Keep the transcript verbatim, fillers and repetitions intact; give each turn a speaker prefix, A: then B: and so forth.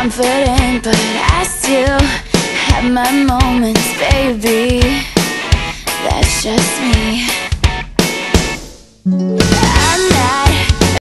A: confident, but I still have my moments, baby. That's just me.